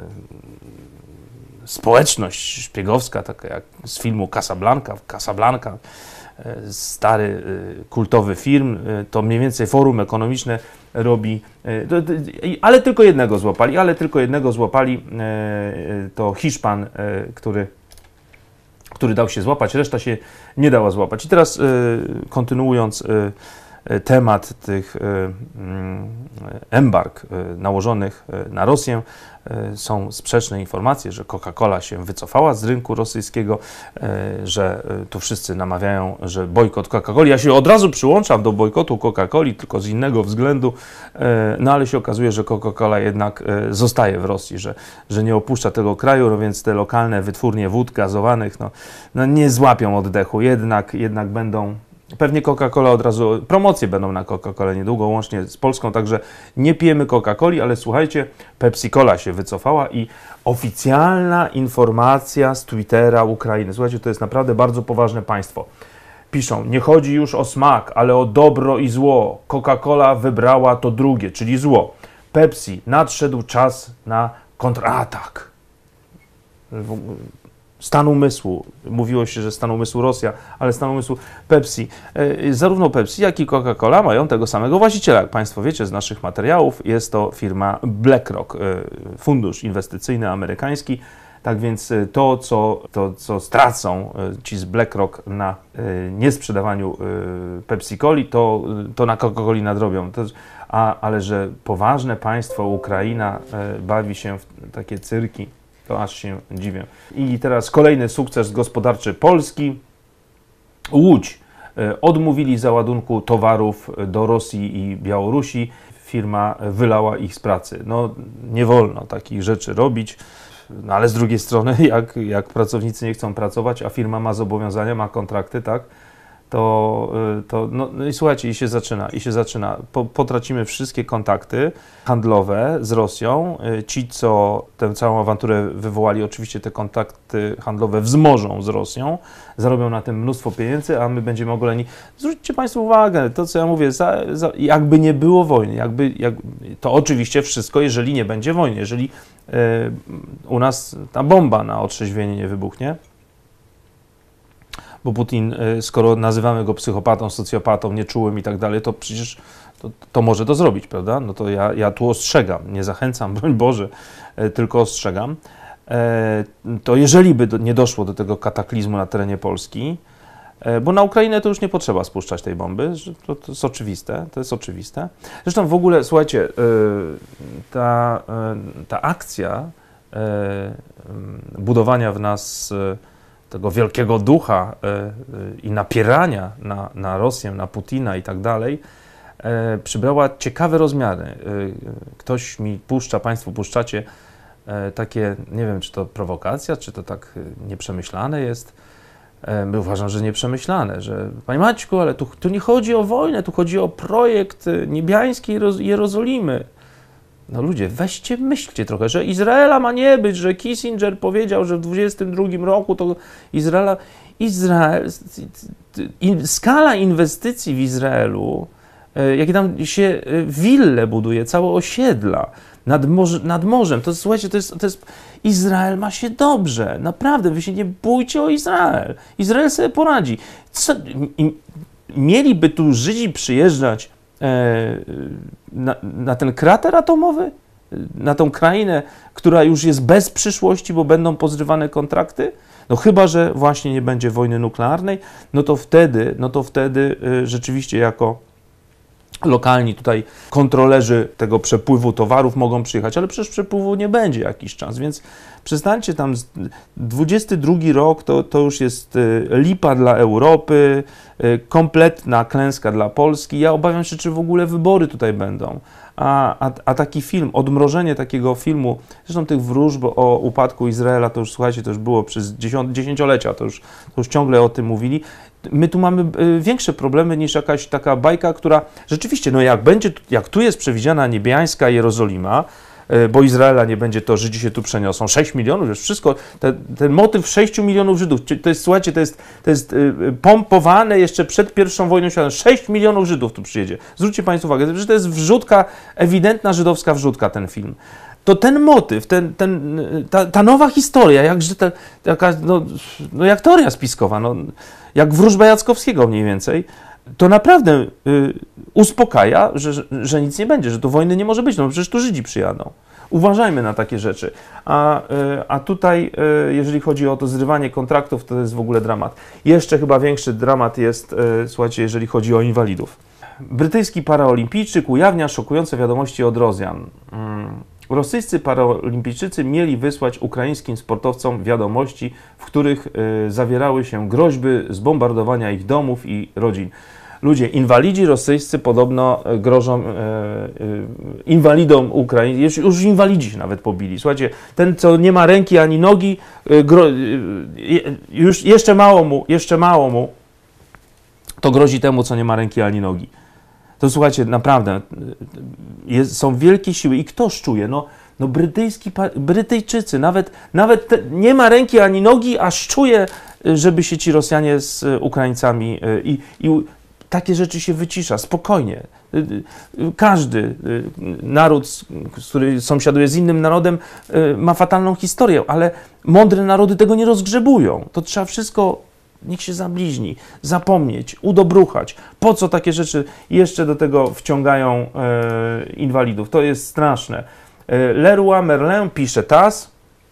społeczność szpiegowska, taka jak z filmu Casablanca, Casablanca, stary, kultowy film, to mniej więcej forum ekonomiczne robi, ale tylko jednego złapali, ale tylko jednego złapali, to Hiszpan, który, który dał się złapać, reszta się nie dała złapać. I teraz kontynuując temat tych embarg nałożonych na Rosję, są sprzeczne informacje, że Coca-Cola się wycofała z rynku rosyjskiego, że tu wszyscy namawiają, że bojkot Coca-Coli. Ja się od razu przyłączam do bojkotu Coca-Coli, tylko z innego względu, no ale się okazuje, że Coca-Cola jednak zostaje w Rosji, że, że nie opuszcza tego kraju, no więc te lokalne wytwórnie wód gazowanych no, no nie złapią oddechu, jednak, jednak będą... Pewnie Coca-Cola od razu, promocje będą na Coca-Colę niedługo, łącznie z Polską, także nie pijemy Coca-Coli, ale słuchajcie, Pepsi-Cola się wycofała i oficjalna informacja z Twittera Ukrainy. Słuchajcie, to jest naprawdę bardzo poważne państwo. Piszą, nie chodzi już o smak, ale o dobro i zło. Coca-Cola wybrała to drugie, czyli zło. Pepsi, nadszedł czas na kontratak. Stan umysłu. Mówiło się, że stan umysłu Rosja, ale stan umysłu Pepsi. Zarówno Pepsi, jak i Coca-Cola mają tego samego właściciela. Jak Państwo wiecie z naszych materiałów, jest to firma BlackRock, fundusz inwestycyjny amerykański. Tak więc to, co, to, co stracą ci z BlackRock na niesprzedawaniu Pepsi-Coli, to, to na Coca-Coli nadrobią. To, a, ale że poważne państwo, Ukraina, bawi się w takie cyrki, to aż się dziwię. I teraz kolejny sukces gospodarczy Polski. Łódź. Odmówili załadunku towarów do Rosji i Białorusi. Firma wylała ich z pracy. No nie wolno takich rzeczy robić. No ale z drugiej strony, jak, jak pracownicy nie chcą pracować, a firma ma zobowiązania, ma kontrakty, tak, to, to no, no i słuchajcie, i się zaczyna, i się zaczyna. Po, potracimy wszystkie kontakty handlowe z Rosją. Ci, co tę całą awanturę wywołali, oczywiście te kontakty handlowe wzmożą z Rosją, zarobią na tym mnóstwo pieniędzy, a my będziemy ogoleni. Zwróćcie Państwo uwagę, to co ja mówię, za, za, jakby nie było wojny, jakby, jak, to oczywiście wszystko, jeżeli nie będzie wojny, jeżeli y, u nas ta bomba na otrzeźwienie nie wybuchnie, bo Putin, skoro nazywamy go psychopatą, socjopatą, nieczułym i tak dalej, to przecież to, to może to zrobić, prawda? No to ja, ja tu ostrzegam, nie zachęcam, broń Boże, tylko ostrzegam. To jeżeli by nie doszło do tego kataklizmu na terenie Polski, bo na Ukrainę to już nie potrzeba spuszczać tej bomby, to, to jest oczywiste, to jest oczywiste. Zresztą w ogóle, słuchajcie, ta, ta akcja budowania w nas tego wielkiego ducha y, y, i napierania na, na Rosję, na Putina i tak dalej, y, przybrała ciekawe rozmiary. Y, ktoś mi puszcza, Państwo puszczacie y, takie, nie wiem, czy to prowokacja, czy to tak y, nieprzemyślane jest. Y, uważam, że nieprzemyślane, że Panie Maćku, ale tu, tu nie chodzi o wojnę, tu chodzi o projekt niebiańskiej Jerozolimy. No ludzie, weźcie, myślcie trochę, że Izraela ma nie być, że Kissinger powiedział, że w dwudziestym drugim roku to Izraela... Izrael... In, skala inwestycji w Izraelu, jakie tam się wille buduje, całe osiedla nad, morze, nad morzem, to słuchajcie, to jest, to jest... Izrael ma się dobrze, naprawdę, wy się nie bójcie o Izrael. Izrael sobie poradzi. Co, i, mieliby tu Żydzi przyjeżdżać Na, na ten krater atomowy, na tą krainę, która już jest bez przyszłości, bo będą pozrywane kontrakty? No chyba że właśnie nie będzie wojny nuklearnej, no to wtedy, no to wtedy y, rzeczywiście jako lokalni tutaj kontrolerzy tego przepływu towarów mogą przyjechać, ale przecież przepływu nie będzie jakiś czas, więc przestańcie tam, dwudziesty drugi rok to, to już jest lipa dla Europy, kompletna klęska dla Polski. Ja obawiam się, czy w ogóle wybory tutaj będą. A, a, a taki film, odmrożenie takiego filmu, zresztą tych wróżb o upadku Izraela, to już słuchajcie, to już było przez dziesięciolecia, to już, to już ciągle o tym mówili. My tu mamy większe problemy niż jakaś taka bajka, która rzeczywiście, no jak będzie, jak tu jest przewidziana niebiańska Jerozolima, bo Izraela nie będzie, to Żydzi się tu przeniosą. sześć milionów, już wszystko, ten, ten motyw sześciu milionów Żydów, to jest, słuchajcie, to jest, to jest pompowane jeszcze przed pierwszą wojną światową. sześć milionów Żydów tu przyjedzie. Zwróćcie Państwo uwagę, że to jest wrzutka, ewidentna żydowska wrzutka ten film. To ten motyw, ten, ten, ta, ta nowa historia, jakże ta, taka, no, no jak teoria spiskowa, no, jak wróżba Jackowskiego mniej więcej, to naprawdę y, uspokaja, że, że, że nic nie będzie, że tu wojny nie może być, no przecież tu Żydzi przyjadą. Uważajmy na takie rzeczy. A, y, a tutaj, y, jeżeli chodzi o to zrywanie kontraktów, to jest w ogóle dramat. Jeszcze chyba większy dramat jest, y, słuchajcie, jeżeli chodzi o inwalidów. Brytyjski paraolimpijczyk ujawnia szokujące wiadomości od Rosjan. Mm. Rosyjscy paraolimpijczycy mieli wysłać ukraińskim sportowcom wiadomości, w których y, zawierały się groźby zbombardowania ich domów i rodzin. Ludzie, inwalidzi rosyjscy podobno grożą y, y, inwalidom Ukraiń, już, już inwalidzi się nawet pobili. Słuchajcie, ten, co nie ma ręki ani nogi, y, gro, y, już jeszcze mało mu, jeszcze mało mu, to grozi temu, co nie ma ręki ani nogi. To słuchajcie, naprawdę, jest, są wielkie siły. I kto szczuje? No, no brytyjski, Brytyjczycy, nawet, nawet te, nie ma ręki ani nogi, a szczuje, żeby się ci Rosjanie z Ukraińcami i, i takie rzeczy się wycisza, spokojnie. Każdy naród, który sąsiaduje z innym narodem, ma fatalną historię, ale mądre narody tego nie rozgrzebują. To trzeba wszystko... Niech się zabliźni, zapomnieć, udobruchać. Po co takie rzeczy jeszcze do tego wciągają e, inwalidów? To jest straszne. E, Leroy Merlin, pisze T A S,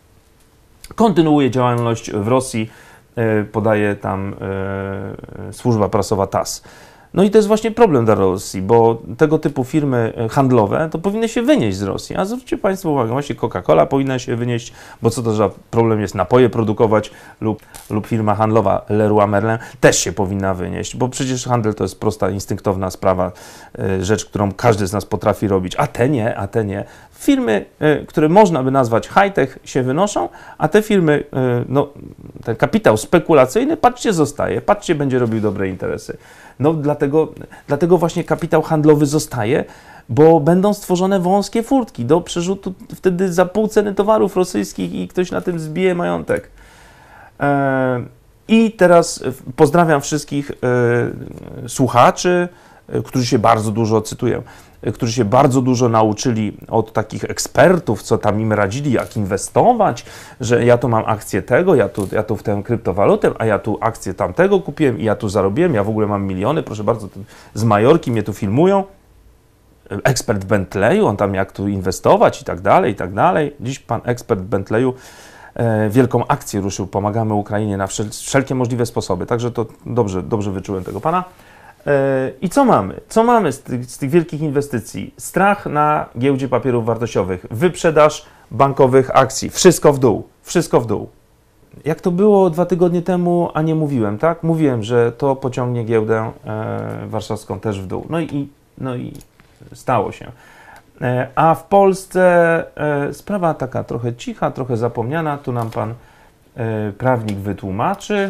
kontynuuje działalność w Rosji, e, podaje tam e, służba prasowa T A S. No i to jest właśnie problem dla Rosji, bo tego typu firmy handlowe to powinny się wynieść z Rosji. A zwróćcie Państwo uwagę, właśnie Coca-Cola powinna się wynieść, bo co to za problem jest napoje produkować lub, lub firma handlowa Leroy Merlin też się powinna wynieść, bo przecież handel to jest prosta, instynktowna sprawa, rzecz, którą każdy z nas potrafi robić, a te nie, a te nie. Firmy, które można by nazwać high-tech, się wynoszą, a te firmy, no, ten kapitał spekulacyjny, patrzcie, zostaje, patrzcie, będzie robił dobre interesy. No dlatego, dlatego właśnie kapitał handlowy zostaje, bo będą stworzone wąskie furtki do przerzutu wtedy za pół ceny towarów rosyjskich i ktoś na tym zbije majątek. E, I teraz pozdrawiam wszystkich e, słuchaczy, e, którzy się bardzo dużo, cytuję, e, którzy się bardzo dużo nauczyli od takich ekspertów, co tam im radzili, jak inwestować, że ja tu mam akcję tego, ja tu, ja tu w tę kryptowalutę, a ja tu akcję tamtego kupiłem i ja tu zarobiłem, ja w ogóle mam miliony, proszę bardzo, z Majorki mnie tu filmują. Ekspert Bentleyu, on tam jak tu inwestować i tak dalej, i tak dalej. Dziś pan ekspert Bentleyu e, wielką akcję ruszył, pomagamy Ukrainie na wszel wszelkie możliwe sposoby, także to dobrze, dobrze wyczułem tego pana. E, I co mamy? Co mamy z tych, z tych wielkich inwestycji? Strach na giełdzie papierów wartościowych, wyprzedaż bankowych akcji, wszystko w dół, wszystko w dół. Jak to było dwa tygodnie temu, a nie mówiłem, tak? Mówiłem, że to pociągnie giełdę e, warszawską też w dół. No i, no i stało się. A w Polsce e, sprawa taka trochę cicha, trochę zapomniana. Tu nam pan e, prawnik wytłumaczy.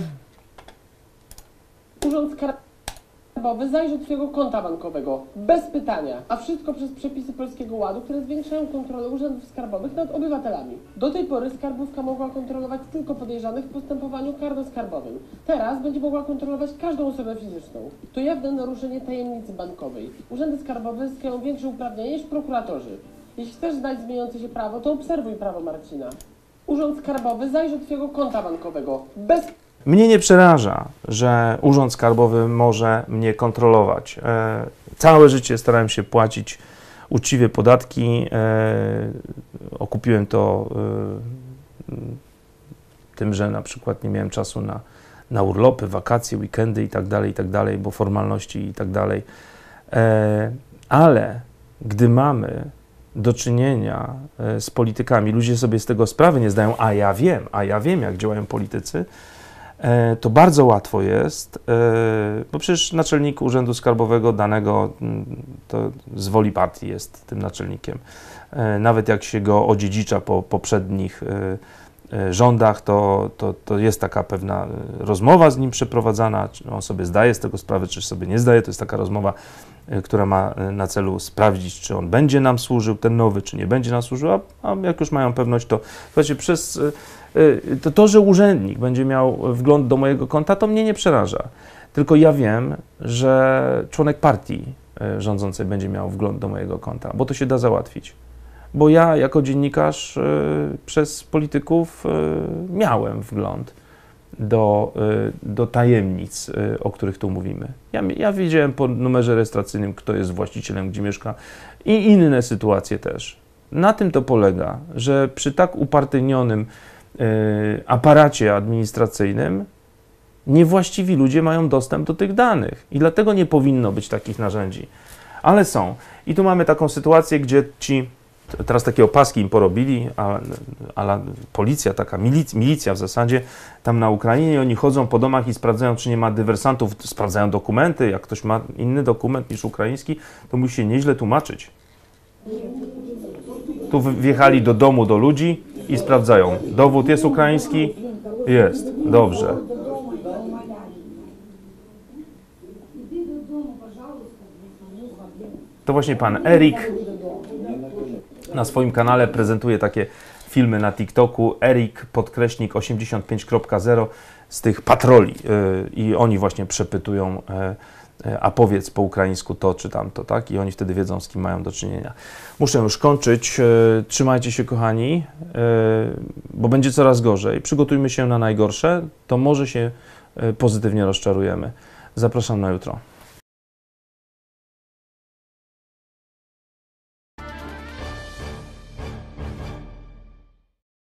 Urząd Skarbowy zajrzy do swojego konta bankowego, bez pytania, a wszystko przez przepisy Polskiego Ładu, które zwiększają kontrolę urzędów skarbowych nad obywatelami. Do tej pory skarbówka mogła kontrolować tylko podejrzanych w postępowaniu karno-skarbowym. Teraz będzie mogła kontrolować każdą osobę fizyczną. To jawne naruszenie tajemnicy bankowej. Urzędy skarbowe zyskają większe uprawnienia niż prokuratorzy. Jeśli chcesz znać zmieniające się prawo, to obserwuj prawo Marcina. Urząd Skarbowy zajrzy do twojego konta bankowego, bez... Mnie nie przeraża, że Urząd Skarbowy może mnie kontrolować. E, całe życie starałem się płacić uczciwie podatki. E, okupiłem to e, tym, że na przykład nie miałem czasu na, na urlopy, wakacje, weekendy i tak dalej, i tak dalej, bo formalności i tak dalej. E, ale gdy mamy do czynienia z politykami, ludzie sobie z tego sprawy nie zdają, a ja wiem, a ja wiem, jak działają politycy, to bardzo łatwo jest, bo przecież naczelnik Urzędu Skarbowego danego to z woli partii jest tym naczelnikiem. Nawet jak się go odziedzicza po poprzednich rządach, to, to, to jest taka pewna rozmowa z nim przeprowadzana, czy on sobie zdaje z tego sprawę, czy sobie nie zdaje. To jest taka rozmowa, która ma na celu sprawdzić, czy on będzie nam służył, ten nowy, czy nie będzie nam służył, a, a jak już mają pewność, to słuchajcie, przez to, to, że urzędnik będzie miał wgląd do mojego konta, to mnie nie przeraża. Tylko ja wiem, że członek partii rządzącej będzie miał wgląd do mojego konta, bo to się da załatwić. Bo ja jako dziennikarz y, przez polityków y, miałem wgląd do, y, do tajemnic, y, o których tu mówimy. Ja, ja wiedziałem po numerze rejestracyjnym, kto jest właścicielem, gdzie mieszka i inne sytuacje też. Na tym to polega, że przy tak upartyjnionym y, aparacie administracyjnym niewłaściwi ludzie mają dostęp do tych danych i dlatego nie powinno być takich narzędzi. Ale są. I tu mamy taką sytuację, gdzie ci teraz takie opaski im porobili, a, a policja, taka milic, milicja w zasadzie tam na Ukrainie, oni chodzą po domach i sprawdzają, czy nie ma dywersantów, sprawdzają dokumenty. Jak ktoś ma inny dokument niż ukraiński, to musi się nieźle tłumaczyć. Tu wjechali do domu do ludzi i sprawdzają. Dowód jest ukraiński? Jest. Dobrze. To właśnie pan Erik na swoim kanale prezentuje takie filmy na TikToku. Erik podkreśnik osiemdziesiąt pięć kropka zero z tych patroli yy, i oni właśnie przepytują, yy, a powiedz po ukraińsku to czy tamto, tak? I oni wtedy wiedzą, z kim mają do czynienia. Muszę już kończyć. Yy, trzymajcie się, kochani, yy, bo będzie coraz gorzej. Przygotujmy się na najgorsze, to może się yy, pozytywnie rozczarujemy. Zapraszam na jutro.